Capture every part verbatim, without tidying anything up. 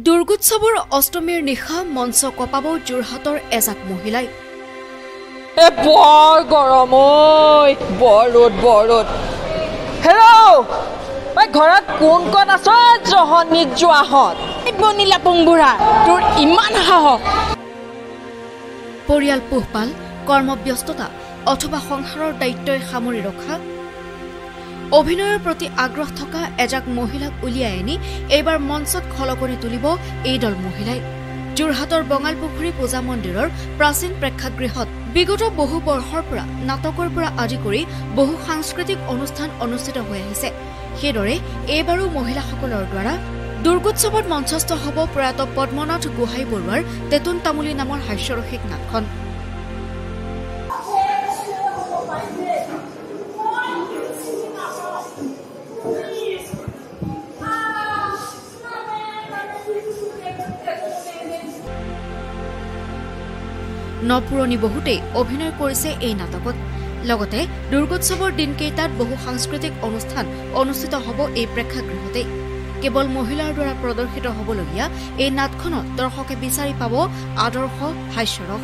দুৰ্গোৎসৱৰ অষ্টমীৰ নিশা মঞ্চ কপাব যোৰহাটৰ এজাক মহিলাই। এ বৰ গৰম ঐ, বৰ ৰ'দ বৰ ৰ'দ। হেল্ল' ঐ ঘৰত কোন কোন আছ জহনিত যোৱাহঁত? বনিলা পুংবুঢ়া তোৰ ইমান সাহস। পৰিয়াল পোহপাল, কৰ্মব্যস্ততা অথবা সংসাৰৰ দায়িত্বই সামৰি ৰখা অভিনয়ৰ প্ৰতি আগ্ৰহ থকা এজাক মহিলাক উলিয়াই আনি এইবাৰ মঞ্চত খলকনি তুলিব এই দল মহিলাই। যোৰহাটৰ বঙালপুখুৰী পূজা মন্দিৰৰ প্ৰাচীন প্ৰেক্ষাগৃহত বিগত বহু বৰ্ষৰ পৰা নাটকৰ পৰা আদি কৰি বহু সাংস্কৃতিক অনুষ্ঠান অনুষ্ঠিত হৈ আহিছে। সেইদৰে এইবাৰো মহিলাসকলৰ দ্বাৰা দুৰ্গোৎসৱত মঞ্চস্থ হ'ব প্ৰয়াত পদ্মনাথ গোহাঁই বৰুৱাৰ তেতুন তামুলী নামৰ হাস্যৰসিক নাটখন। নপুৰণি বহুতেই অভিনয় কৰিছে এই নাটকত। লগতে দুৰ্গোৎসৱৰ দিনকেইটাত বহু সাংস্কৃতিক অনুষ্ঠান অনুষ্ঠিত হ'ব এই প্ৰেক্ষাগৃহতেই। কেৱল মহিলাৰ দ্বাৰা প্ৰদৰ্শিত হ'বলগীয়া এই নাটখনত দৰ্শকে বিচাৰি পাব আদৰ্শ হাস্যৰস।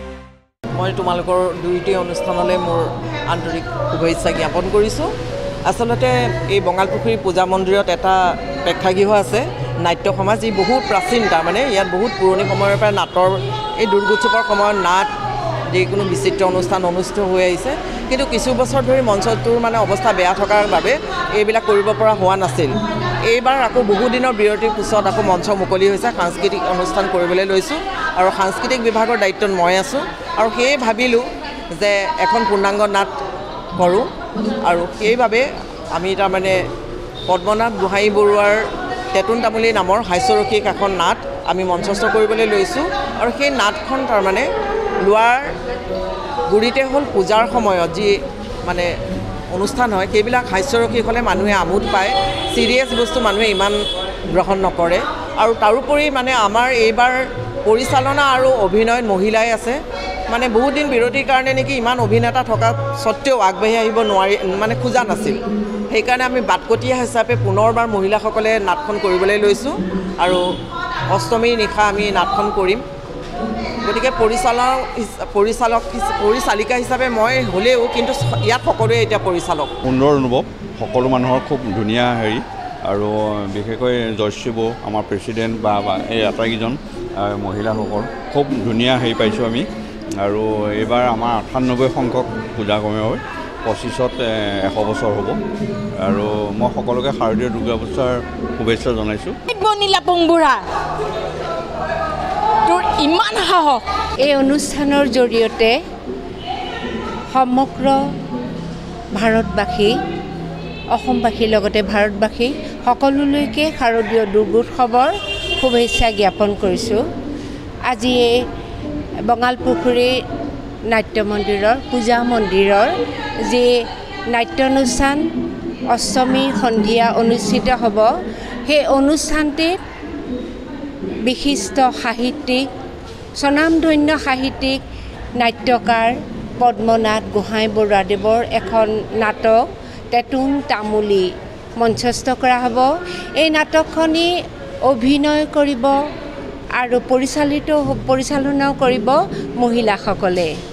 মই তোমালোকৰ দুইটি অনুষ্ঠানলৈ মোৰ আন্তৰিক শুভেচ্ছা জ্ঞাপন কৰিছোঁ। আচলতে এই বঙালপুখুৰী পূজা মন্দিৰত এটা প্ৰেক্ষাগৃহ আছে নাট্য সমাজ, ই বহুত প্ৰাচীন। তাৰমানে ইয়াত বহুত পুৰণি সময়ৰ পৰা নাটৰ এই দুৰ্গোৎসৱৰ সময়ত নাট যিকোনো বিচিত্ৰ অনুষ্ঠান অনুষ্ঠিত হৈ আহিছে, কিন্তু কিছু বছৰ ধৰি মঞ্চটোৰ মানে অৱস্থা বেয়া থকাৰ বাবে এইবিলাক কৰিব পৰা হোৱা নাছিল। এইবাৰ আকৌ বহুদিনৰ বিৰতিৰ পিছত আকৌ মঞ্চ মুকলি হৈছে, সাংস্কৃতিক অনুষ্ঠান কৰিবলৈ লৈছোঁ আৰু সাংস্কৃতিক বিভাগৰ দায়িত্বত মই আছোঁ। আৰু সেয়ে ভাবিলোঁ যে এখন পূৰ্ণাংগ নাট কৰোঁ, আৰু সেইবাবে আমি তাৰমানে পদ্মনাথ গোহাঁই বৰুৱাৰ তেতুন তামুলী নামৰ হাস্যৰসিক এখন নাট আমি মঞ্চস্থ কৰিবলৈ লৈছোঁ। আৰু সেই নাটখন তাৰমানে লোৱাৰ গুৰিতে হ'ল পূজাৰ সময়ত যি মানে অনুষ্ঠান হয় সেইবিলাক হাস্যৰসিক হ'লে মানুহে আমোদ পায়, ছিৰিয়াছ বস্তু মানুহে ইমান গ্ৰহণ নকৰে। আৰু তাৰোপৰি মানে আমাৰ এইবাৰ পৰিচালনা আৰু অভিনয়ত মহিলাই আছে। মানে বহুত দিন বিৰতিৰ কাৰণে নেকি ইমান অভিনেতা থকা স্বত্তেও আগবাঢ়ি আহিব নোৱাৰি মানে খোজা নাছিল। সেইকাৰণে আমি বাটকটীয়া হিচাপে পুনৰবাৰ মহিলাসকলে নাটখন কৰিবলৈ লৈছোঁ আৰু অষ্টমীৰ নিশা আমি নাটখন কৰিম। গতিকে পৰিচালক পৰিচালক পৰিচালিকা হিচাপে মই হ'লেও কিন্তু ইয়াত সকলোৱে এতিয়া পৰিচালক। সুন্দৰ অনুভৱ, সকলো মানুহৰ খুব ধুনীয়া হেৰি, আৰু বিশেষকৈ জয়শ্ৰী বৌ আমাৰ প্ৰেচিডেণ্ট বা এই আটাইকেইজন মহিলাসকল খুব ধুনীয়া হেৰি পাইছোঁ আমি। আৰু এইবাৰ আমাৰ আঠান্নব্বৈ সংখ্যক পূজা কমে হয়, পঁচিছত এশ বছৰ হ'ব। আৰু মই সকলোকে শাৰদীয় দুৰ্গা পূজাৰ শুভেচ্ছা জনাইছোঁ। বনিলা পুংবুঢ়া তোৰ ইমান সাহস। এই অনুষ্ঠানৰ জৰিয়তে সমগ্ৰ ভাৰতবাসী, অসমবাসীৰ লগতে ভাৰতবাসী সকলোলৈকে শাৰদীয় দুৰ্গোৎসৱৰ শুভেচ্ছা জ্ঞাপন কৰিছোঁ। আজি এই বঙালপুখুৰী নাট্য মন্দিৰৰ পূজা মন্দিৰৰ যি নাট্যানুষ্ঠান অষ্টমী সন্ধিয়া অনুষ্ঠিত হ'ব, সেই অনুষ্ঠানটিত বিশিষ্ট সাহিত্যিক, স্বনামধন্য সাহিত্যিক নাট্যকাৰ পদ্মনাথ গোহাঁই বৰুৱাদেৱৰ এখন নাটক তেতুন তামুলী মঞ্চস্থ কৰা হ'ব। এই নাটকখনি অভিনয় কৰিব আৰু পৰিচালিত পৰিচালনাও কৰিব মহিলাসকলে।